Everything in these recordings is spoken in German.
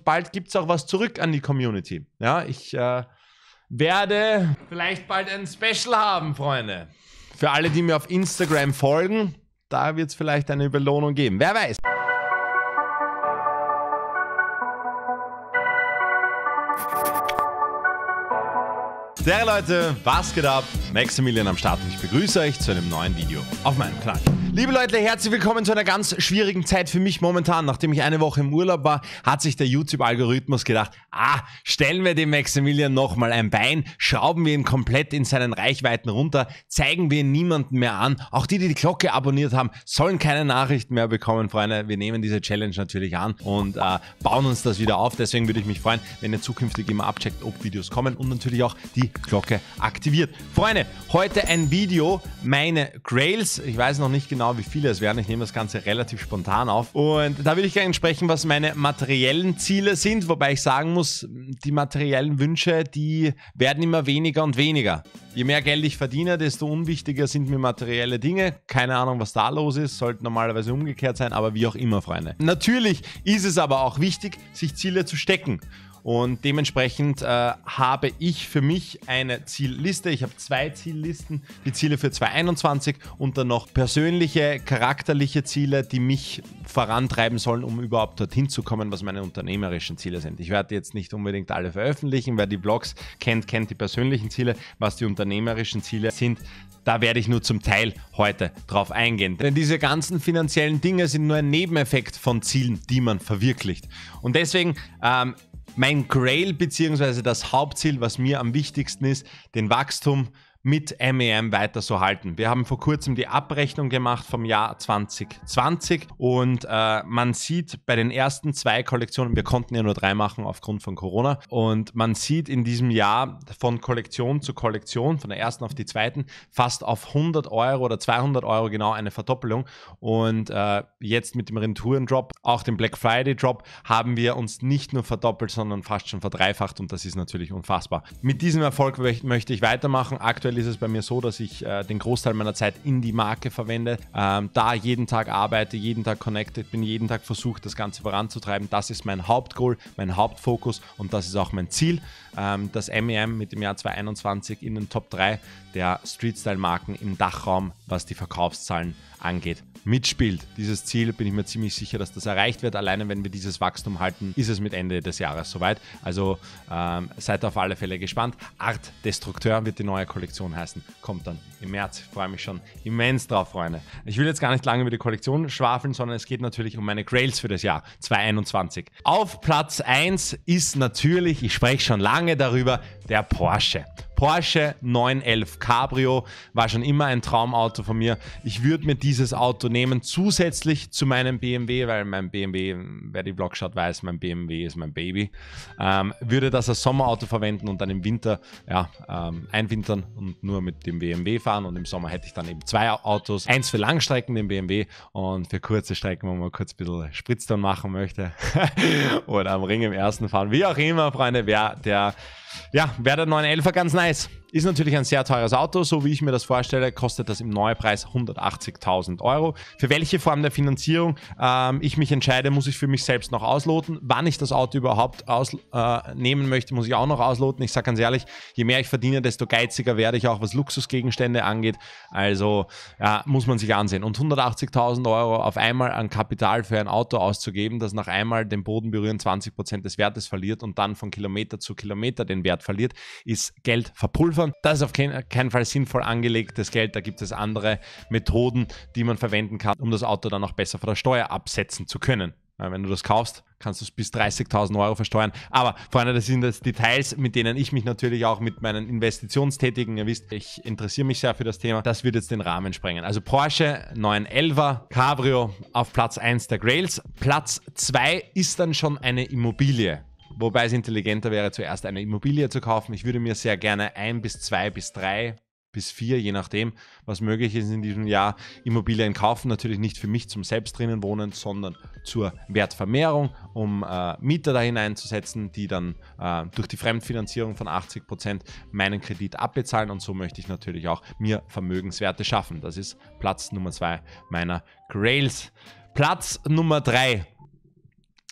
bald gibt es auch was zurück an die Community. Ja, ich werde vielleicht bald ein Special haben, Freunde. Für alle, die mir auf Instagram folgen, da wird es vielleicht eine Belohnung geben. Wer weiß. Servus Leute, was geht ab? Maximilian am Start und ich begrüße euch zu einem neuen Video auf meinem Kanal. Liebe Leute, herzlich willkommen zu einer ganz schwierigen Zeit für mich momentan. Nachdem ich eine Woche im Urlaub war, hat sich der YouTube-Algorithmus gedacht, stellen wir dem Maximilian nochmal ein Bein, schrauben wir ihn komplett in seinen Reichweiten runter, zeigen wir ihn niemandem mehr an. Auch die, die die Glocke abonniert haben, sollen keine Nachrichten mehr bekommen, Freunde. Wir nehmen diese Challenge natürlich an und bauen uns das wieder auf. Deswegen würde ich mich freuen, wenn ihr zukünftig immer abcheckt, ob Videos kommen und natürlich auch die Glocke aktiviert. Freunde, heute ein Video, meine Grails. Ich weiß noch nicht genau, wie viele es werden. Ich nehme das Ganze relativ spontan auf. Und da will ich gerne sprechen, was meine materiellen Ziele sind. Wobei ich sagen muss, die materiellen Wünsche, die werden immer weniger und weniger. Je mehr Geld ich verdiene, desto unwichtiger sind mir materielle Dinge. Keine Ahnung, was da los ist. Sollte normalerweise umgekehrt sein, aber wie auch immer, Freunde. Natürlich ist es aber auch wichtig, sich Ziele zu stecken. Und dementsprechend habe ich für mich eine Zielliste. Ich habe 2 Ziellisten, die Ziele für 2021 und dann noch persönliche, charakterliche Ziele, die mich vorantreiben sollen, um überhaupt dorthin zu kommen, was meine unternehmerischen Ziele sind. Ich werde jetzt nicht unbedingt alle veröffentlichen. Wer die Vlogs kennt, kennt die persönlichen Ziele. Was die unternehmerischen Ziele sind, da werde ich nur zum Teil heute drauf eingehen. Denn diese ganzen finanziellen Dinge sind nur ein Nebeneffekt von Zielen, die man verwirklicht. Und deswegen mein Grail bzw. das Hauptziel, was mir am wichtigsten ist, den Wachstum mit MEM weiter so halten. Wir haben vor kurzem die Abrechnung gemacht vom Jahr 2020 und man sieht bei den ersten 2 Kollektionen, wir konnten ja nur 3 machen aufgrund von Corona, und man sieht in diesem Jahr von Kollektion zu Kollektion, von der ersten auf die zweiten, fast auf 100 Euro oder 200 Euro genau eine Verdoppelung, und jetzt mit dem Retouren-Drop, auch dem Black Friday-Drop, haben wir uns nicht nur verdoppelt, sondern fast schon verdreifacht, und das ist natürlich unfassbar. Mit diesem Erfolg möchte ich weitermachen. Aktuell ist es bei mir so, dass ich den Großteil meiner Zeit in die Marke verwende, da jeden Tag arbeite, jeden Tag connected bin, jeden Tag versuche, das Ganze voranzutreiben. Das ist mein Hauptgoal, mein Hauptfokus, und das ist auch mein Ziel, dass MEM mit dem Jahr 2021 in den Top 3 der Street-Style-Marken im Dachraum, was die Verkaufszahlen angeht, mitspielt. Dieses Ziel, bin ich mir ziemlich sicher, dass das erreicht wird. Alleine wenn wir dieses Wachstum halten, ist es mit Ende des Jahres soweit. Also seid auf alle Fälle gespannt. Art Destrukteur wird die neue Kollektion heißen. Kommt dann im März. Ich freue mich schon immens drauf, Freunde. Ich will jetzt gar nicht lange über die Kollektion schwafeln, sondern es geht natürlich um meine Grails für das Jahr 2021. Auf Platz 1 ist natürlich, ich spreche schon lange darüber, der Porsche. Porsche 911 Cabrio war schon immer ein Traumauto von mir. Ich würde mir dieses Auto nehmen, zusätzlich zu meinem BMW, weil mein BMW, wer die Vlog schaut, weiß, mein BMW ist mein Baby. Würde das als Sommerauto verwenden und dann im Winter einwintern und nur mit dem BMW fahren, und im Sommer hätte ich dann eben 2 Autos. Eins für Langstrecken, den BMW, und für kurze Strecken, wo man kurz ein bisschen Spritztour machen möchte oder am Ring im ersten fahren. Wie auch immer, Freunde, wäre der 911er ganz nice. Ist natürlich ein sehr teures Auto, so wie ich mir das vorstelle, kostet das im Neupreis 180.000 Euro. Für welche Form der Finanzierung ich mich entscheide, muss ich für mich selbst noch ausloten. Wann ich das Auto überhaupt nehmen möchte, muss ich auch noch ausloten. Ich sage ganz ehrlich, je mehr ich verdiene, desto geiziger werde ich auch, was Luxusgegenstände angeht. Also muss man sich ansehen. Und 180.000 Euro auf einmal an Kapital für ein Auto auszugeben, das nach einmal den Boden berühren 20% des Wertes verliert und dann von Kilometer zu Kilometer den Wert verliert, ist Geld verpulvern. Das ist auf keinen Fall sinnvoll angelegtes Geld. Da gibt es andere Methoden, die man verwenden kann, um das Auto dann auch besser von der Steuer absetzen zu können. Wenn du das kaufst, kannst du es bis 30.000 Euro versteuern. Aber Freunde, das sind jetzt Details, mit denen ich mich natürlich auch mit meinen Investitionstätigen, ihr wisst, ich interessiere mich sehr für das Thema. Das wird jetzt den Rahmen sprengen. Also Porsche 911er Cabrio auf Platz 1 der Grails. Platz 2 ist dann schon eine Immobilie. Wobei es intelligenter wäre, zuerst eine Immobilie zu kaufen. Ich würde mir sehr gerne 1 bis 2 bis 3 bis 4, je nachdem, was möglich ist in diesem Jahr, Immobilien kaufen. Natürlich nicht für mich zum selbst drinnen wohnen, sondern zur Wertvermehrung, um Mieter da hineinzusetzen, die dann durch die Fremdfinanzierung von 80% meinen Kredit abbezahlen, und so möchte ich natürlich auch mir Vermögenswerte schaffen. Das ist Platz Nummer 2 meiner Grails. Platz Nummer 3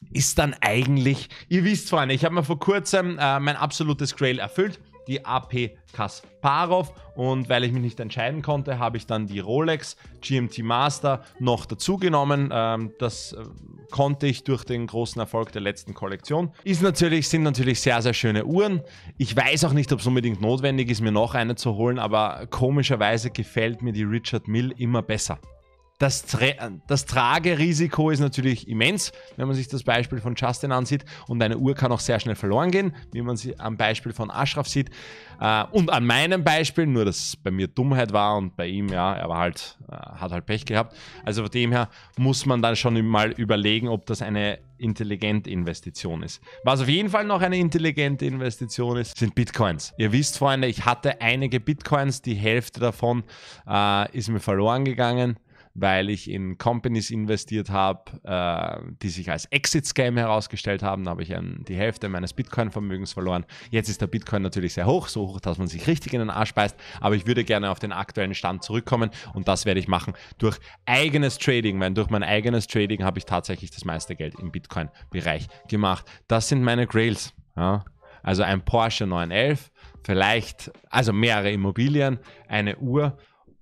ist dann eigentlich, ihr wisst, Freunde, ich habe mir vor kurzem mein absolutes Grail erfüllt, die AP Kasparov, und weil ich mich nicht entscheiden konnte, habe ich dann die Rolex GMT Master noch dazu genommen. Das konnte ich durch den großen Erfolg der letzten Kollektion. Sind natürlich sehr, sehr schöne Uhren. Ich weiß auch nicht, ob es unbedingt notwendig ist, mir noch eine zu holen, aber komischerweise gefällt mir die Richard Mille immer besser. Das Tragerisiko ist natürlich immens, wenn man sich das Beispiel von Justin ansieht, und eine Uhr kann auch sehr schnell verloren gehen, wie man sie am Beispiel von Ashraf sieht. Und an meinem Beispiel, nur dass es bei mir Dummheit war und bei ihm, ja, er war halt, hat halt Pech gehabt. Also von dem her muss man dann schon mal überlegen, ob das eine intelligente Investition ist. Was auf jeden Fall noch eine intelligente Investition ist, sind Bitcoins. Ihr wisst, Freunde, ich hatte einige Bitcoins, die Hälfte davon ist mir verloren gegangen, weil ich in Companies investiert habe, die sich als Exit-Scam herausgestellt haben. Da habe ich die Hälfte meines Bitcoin-Vermögens verloren. Jetzt ist der Bitcoin natürlich sehr hoch, so hoch, dass man sich richtig in den Arsch beißt, aber ich würde gerne auf den aktuellen Stand zurückkommen, und das werde ich machen durch eigenes Trading, weil durch mein eigenes Trading habe ich tatsächlich das meiste Geld im Bitcoin-Bereich gemacht. Das sind meine Grails. Ja? Also ein Porsche 911, vielleicht, also mehrere Immobilien, eine Uhr,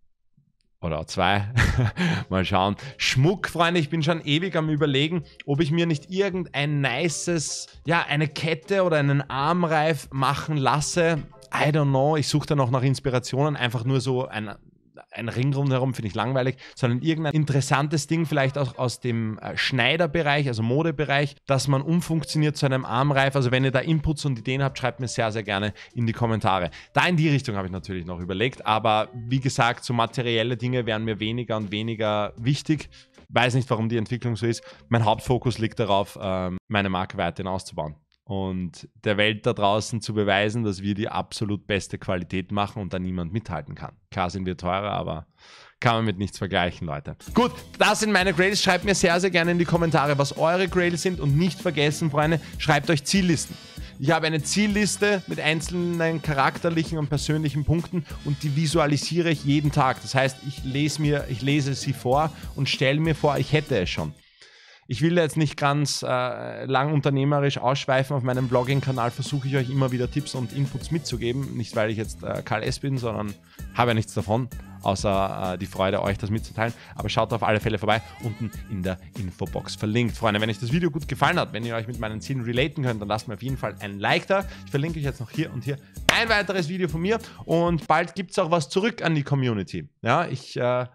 oder zwei. Mal schauen. Schmuck, Freunde, ich bin schon ewig am Überlegen, ob ich mir nicht irgendein nices, ja, eine Kette oder einen Armreif machen lasse. I don't know. Ich suche da noch nach Inspirationen. Einfach nur so ein Ring rundherum finde ich langweilig, sondern irgendein interessantes Ding, vielleicht auch aus dem Schneiderbereich, also Modebereich, dass man umfunktioniert zu einem Armreif. Also wenn ihr da Inputs und Ideen habt, schreibt mir sehr, sehr gerne in die Kommentare. Da in die Richtung habe ich natürlich noch überlegt, aber wie gesagt, so materielle Dinge wären mir weniger und weniger wichtig. Weiß nicht, warum die Entwicklung so ist. Mein Hauptfokus liegt darauf, meine Marke weiterhin auszubauen und der Welt da draußen zu beweisen, dass wir die absolut beste Qualität machen und da niemand mithalten kann. Klar sind wir teurer, aber kann man mit nichts vergleichen, Leute. Gut, das sind meine Grails. Schreibt mir sehr, sehr gerne in die Kommentare, was eure Grails sind, und nicht vergessen, Freunde, schreibt euch Ziellisten. Ich habe eine Zielliste mit einzelnen charakterlichen und persönlichen Punkten, und die visualisiere ich jeden Tag. Das heißt, ich lese sie vor und stelle mir vor, ich hätte es schon. Ich will jetzt nicht ganz lang unternehmerisch ausschweifen. Auf meinem Blogging-Kanal versuche ich euch immer wieder Tipps und Inputs mitzugeben. Nicht, weil ich jetzt Karl S. bin, sondern habe ja nichts davon, außer die Freude, euch das mitzuteilen. Aber schaut auf alle Fälle vorbei, unten in der Infobox verlinkt. Freunde, wenn euch das Video gut gefallen hat, wenn ihr euch mit meinen Zielen relaten könnt, dann lasst mir auf jeden Fall ein Like da. Ich verlinke euch jetzt noch hier und hier ein weiteres Video von mir, und bald gibt es auch was zurück an die Community. Ja, ich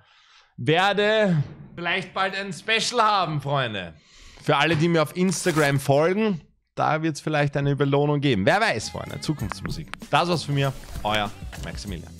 werde vielleicht bald ein Special haben, Freunde. Für alle, die mir auf Instagram folgen, da wird es vielleicht eine Belohnung geben. Wer weiß, Freunde, Zukunftsmusik. Das war's von mir, euer Maximilian.